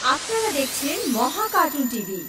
আপনারা দেখছেন মহা কার্টুন টিভি।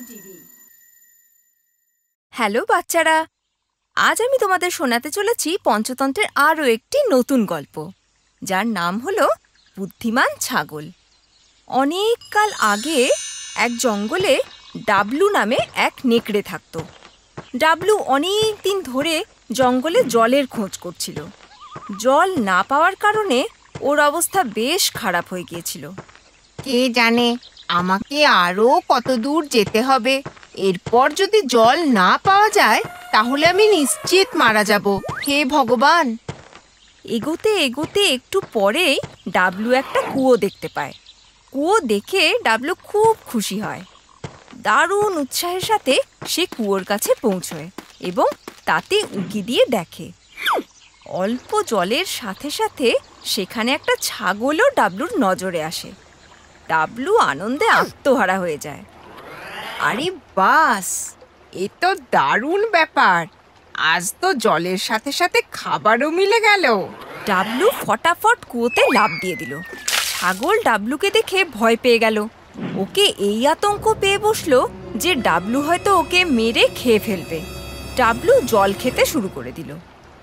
হ্যালো বাচ্চারা, আজ আমি তোমাদের শোনাতে চলেছি পঞ্চতন্ত্রের আরও একটি নতুন গল্প, যার নাম হলো বুদ্ধিমান ছাগল। অনেক কাল আগে এক জঙ্গলে ডাবলু নামে এক নেকড়ে থাকত। ডাবলু অনেক দিন ধরে জঙ্গলে জলের খোঁজ করছিল। জল না পাওয়ার কারণে ওর অবস্থা বেশ খারাপ হয়ে গিয়েছিল। কে জানে আমাকে আরো কত দূর যেতে হবে। এরপর যদি জল না পাওয়া যায় তাহলে আমি নিশ্চিত মারা যাব। হে ভগবান! এগোতে এগোতে একটু পরেই ডাবলু একটা কুয়ো দেখতে পায়। কুয়ো দেখে ডাবলু খুব খুশি হয়। দারুণ উৎসাহের সাথে সে কুয়োর কাছে পৌঁছয় এবং তাতে উঁকি দিয়ে দেখে অল্প জলের সাথে সাথে সেখানে একটা ছাগলও ডাবলুর নজরে আসে। ডাবলু আনন্দে আত্মহারা হয়ে যায়। আরে বাস, এ তো দারুণ ব্যাপার। আজ তো জলের সাথে সাথে খাবারও মিলে গেল। ডাবলু ফটাফট কুয়োতে লাফ দিয়ে দিল। ছাগল ডাবলুকে দেখে ভয় পেয়ে গেল। ওকে এই আতঙ্ক পেয়ে বসলো যে ডাবলু হয়তো ওকে মেরে খেয়ে ফেলবে। ডাবলু জল খেতে শুরু করে দিল।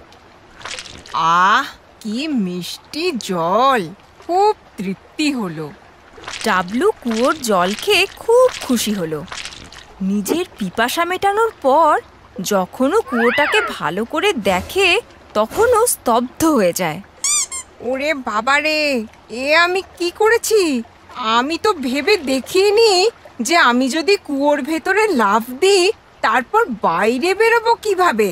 আহ, কি মিষ্টি জল! খুব তৃপ্তি হলো। ডাবলু কুয়োর জল খেয়ে খুব খুশি হলো। নিজের পিপাসা মেটানোর পর যখনও কুয়োটাকে ভালো করে দেখে তখনও স্তব্ধ হয়ে যায়। ওরে বাবারে, এ আমি কি করেছি! আমি তো ভেবে দেখিনি যে আমি যদি কুয়োর ভেতরে লাফ দিই তারপর বাইরে বেরোবো কিভাবে।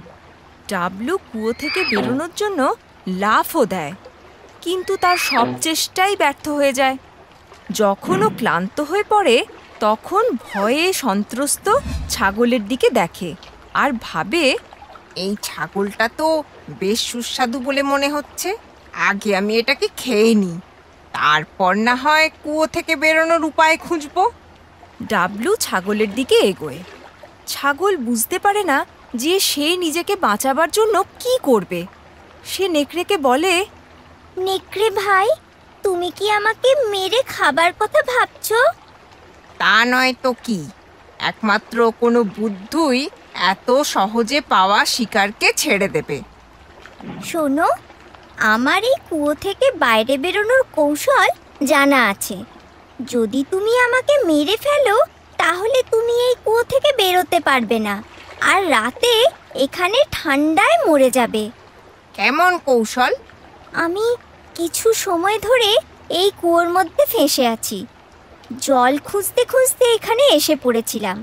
ডাবলু কুয়ো থেকে বেরোনোর জন্য লাফও দেয়, কিন্তু তার সব চেষ্টাই ব্যর্থ হয়ে যায়। যখন ও ক্লান্ত হয়ে পড়ে তখন ভয়ে সন্ত্রস্ত ছাগলের দিকে দেখে আর ভাবে, এই ছাগলটা তো বেশ সুস্বাদু বলে মনে হচ্ছে। আগে আমি এটাকে খেয়ে নিই, তারপর না হয় কুয়ো থেকে বেরোনোর উপায় খুঁজবো। ডাবলু ছাগলের দিকে এগোয়। ছাগল বুঝতে পারে না যে সে নিজেকে বাঁচাবার জন্য কি করবে। সে নেকড়েকে বলে, নেকড়ে ভাই, তুমি কি আমাকে মেরে খাবার কথা ভাবছো? তা নয় তো কি! একমাত্র কোনো বুদ্ধই এত সহজে পাওয়া শিকারকে ছেড়ে দেবে। শোনো, আমার এই কুয়ো থেকে বাইরে বেরোনোর কৌশল জানা আছে। যদি তুমি আমাকে মেরে ফেলো তাহলে তুমি এই কুয়ো থেকে বেরোতে পারবে না, আর রাতে এখানে ঠান্ডায় মরে যাবে। কেমন কৌশল? আমি কিছু সময় ধরে এই কুয়োর মধ্যে ফেঁসে আছি। জল খুঁজতে খুঁজতে এখানে এসে পড়েছিলাম।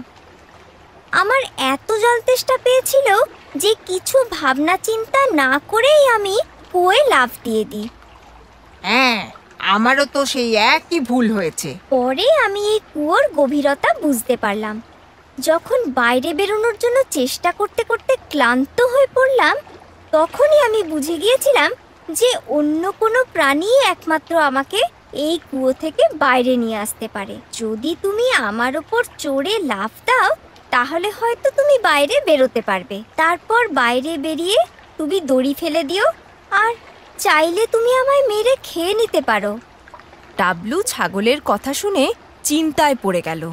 আমার এত জল তেষ্টা পেয়েছিল যে কিছু ভাবনা চিন্তা না করেই আমি কুয়োয় লাফ দিয়ে দিই। হ্যাঁ, আমারও তো সেই একই ভুল হয়েছে। পরে আমি এই কুয়োর গভীরতা বুঝতে পারলাম। যখন বাইরে বেরোনোর জন্য চেষ্টা করতে করতে ক্লান্ত হয়ে পড়লাম, তখনই আমি বুঝে গিয়েছিলাম যে অন্য কোনো প্রাণী একমাত্র আমাকে এই কুয়ো থেকে বাইরে নিয়ে আসতে পারে। যদি তুমি আমার ওপর চড়ে লাফ দাও তাহলে হয়তো তুমি বাইরে বেরোতে পারবে। তারপর বাইরে বেরিয়ে তুমি দড়ি ফেলে দিও, আর চাইলে তুমি আমায় মেরে খেয়ে নিতে পারো। ডাবলু ছাগলের কথা শুনে চিন্তায় পড়ে গেল।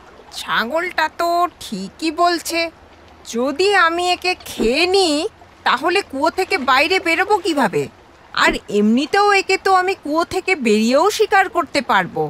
ছাগলটা তো ঠিকই বলছে। যদি আমি একে খেয়ে নিই তাহলে কুয়ো থেকে বাইরে বেরোবো কিভাবে? আর এমনিতেও একে তো আমি কুয়ো থেকে বেরিয়েও শিকার করতে পারবো।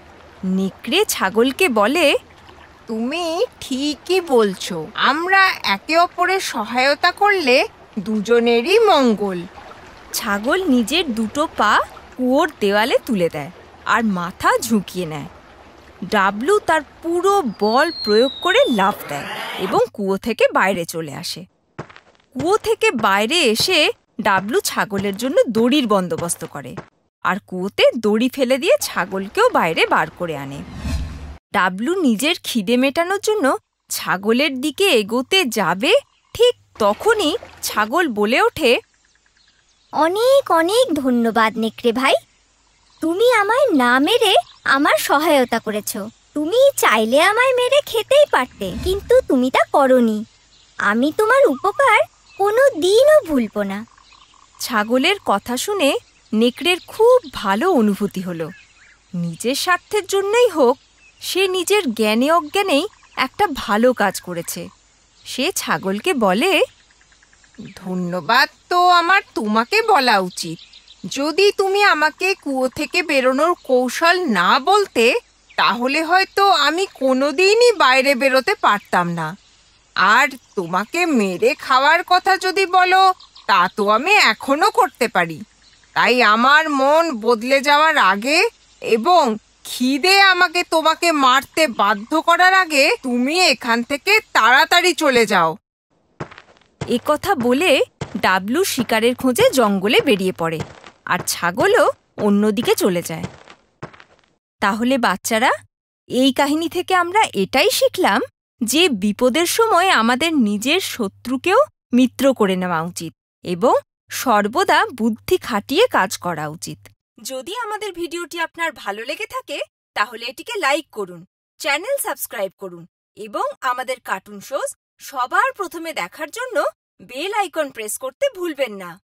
নেকড়ে ছাগলকে বলে, তুমি ঠিকই বলছো। আমরা একে অপরের সহায়তা করলে দুজনেরই মঙ্গল। ছাগল নিজের দুটো পা কুয়োর দেওয়ালে তুলে দেয় আর মাথা ঝুঁকিয়ে নেয়। ডাবলু তার পুরো বল প্রয়োগ করে লাফ দেয় এবং কুয়ো থেকে বাইরে চলে আসে। কুয়ো থেকে বাইরে এসে ডাবলু ছাগলের জন্য দড়ির বন্দোবস্ত করে আর কুয়োতে দড়ি ফেলে দিয়ে ছাগলকেও বাইরে বার করে আনে। ডাবলু নিজের খিদে মেটানোর জন্য ছাগলের দিকে এগোতে যাবে, ঠিক তখনই ছাগল বলে ওঠে, অনেক অনেক ধন্যবাদ নেকড়ে ভাই, তুমি আমায় না মেরে আমার সহায়তা করেছো। তুমি চাইলে আমায় মেরে খেতেই পারতে, কিন্তু তুমি তা করোনি। আমি তোমার উপকার কোনো দিনও ভুলবো না। ছাগলের কথা শুনে নেকড়ের খুব ভালো অনুভূতি হলো। নিজের স্বার্থের জন্যই হোক, সে নিজের জ্ঞানে অজ্ঞানেই একটা ভালো কাজ করেছে। সে ছাগলকে বলে, ধন্যবাদ তো আমার তোমাকে বলা উচিত। যদি তুমি আমাকে কুয়ো থেকে বেরোনোর কৌশল না বলতে, তাহলে হয়তো আমি কোনোদিনই বাইরে বেরোতে পারতাম না। আর তোমাকে মেরে খাওয়ার কথা যদি বলো, তা তো আমি এখনো করতে পারি। তাই আমার মন বদলে যাওয়ার আগে এবং খিদে আমাকে তোমাকে মারতে বাধ্য করার আগে তুমি এখান থেকে তাড়াতাড়ি চলে যাও। এ কথা বলে ডাবলু শিকারের খোঁজে জঙ্গলে বেরিয়ে পড়ে, আর ছাগলও অন্যদিকে চলে যায়। তাহলে বাচ্চারা, এই কাহিনী থেকে আমরা এটাই শিখলাম যে বিপদের সময় আমাদের নিজের শত্রুকেও মিত্র করে নেওয়া উচিত এবং সর্বদা বুদ্ধি খাটিয়ে কাজ করা উচিত। যদি আমাদের ভিডিওটি আপনার ভালো লেগে থাকে, তাহলে এটিকে লাইক করুন, চ্যানেল সাবস্ক্রাইব করুন এবং আমাদের কার্টুন শোজ সবার প্রথমে দেখার জন্য বেল আইকন প্রেস করতে ভুলবেন না।